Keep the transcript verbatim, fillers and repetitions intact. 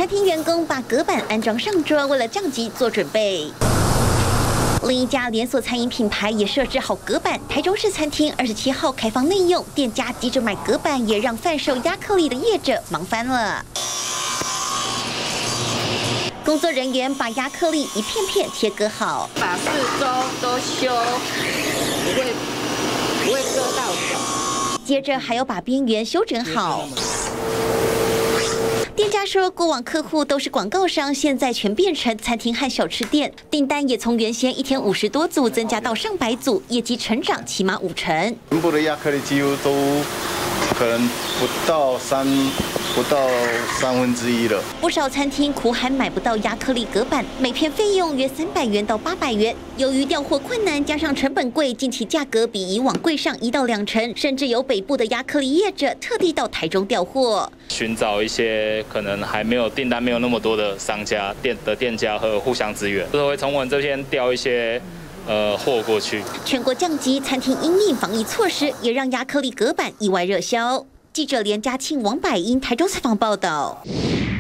餐厅员工把隔板安装上桌，为了降级做准备。 另一家连锁餐饮品牌也设置好隔板，台中市餐厅二十七号开放内用，店家急着买隔板，也让贩售亚克力的业者忙翻了。工作人员把亚克力一片片贴割好， 把四周都修，不会不会割到手。 接着还要把边缘修整好。 店家说，过往客户都是广告商，现在全变成餐厅和小吃店，订单也从原先一天五十多组增加到上百组，业绩成长起码五成。 全部的亚克力几乎都可能不到三不到三分之一了。 不少餐厅苦喊买不到亚克力隔板，每片费用约三百元到八百元。由于调货困难，加上成本贵，近期价格比以往贵上一到两成，甚至有北部的亚克力业者特地到台中调货。 寻找一些可能还没有订单没有那么多的商家店的店家和互相支援，就是会从我们这边调一些呃货过去。 全国降级，餐厅因应防疫措施，也让亚克力隔板意外热销。记者连嘉庆、王百英台中采访报道。